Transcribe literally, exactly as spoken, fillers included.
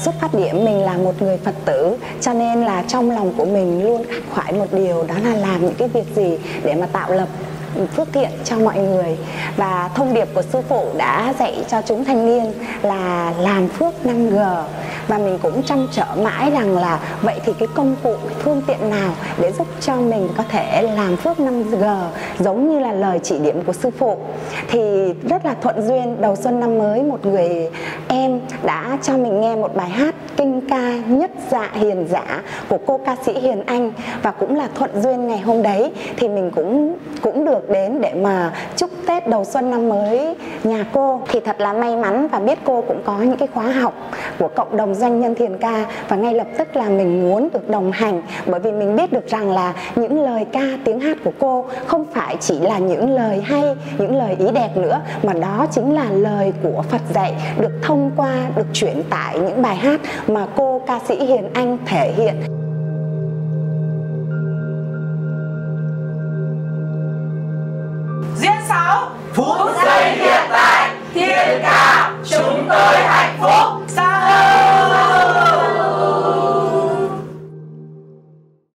Xuất phát điểm mình là một người Phật tử, cho nên là trong lòng của mình luôn khắc khoải một điều, đó là làm những cái việc gì để mà tạo lập phước thiện cho mọi người. Và thông điệp của sư phụ đã dạy cho chúng thanh niên là làm phước năm G. Và mình cũng trăn trở mãi rằng là vậy thì cái công cụ, cái phương tiện nào để giúp cho mình có thể làm phước năm G giống như là lời chỉ điểm của sư phụ. Thì rất là thuận duyên, đầu xuân năm mới một người em đã cho mình nghe một bài hát kinh ca Nhất Dạ Hiền Giả của cô ca sĩ Hiền Anh. Và cũng là thuận duyên ngày hôm đấy thì mình cũng cũng được đến để mà chúc Tết đầu xuân năm mới nhà cô. Thì thật là may mắn và biết cô cũng có những cái khóa học của cộng đồng doanh nhân thiền ca, và ngay lập tức là mình muốn được đồng hành, bởi vì mình biết được rằng là những lời ca tiếng hát của cô không phải chỉ là những lời hay, những lời ý đẹp nữa, mà đó chính là lời của Phật dạy, được thông qua, được chuyển tải những bài hát mà cô ca sĩ Hiền Anh thể hiện. Diễn sáu phút giây.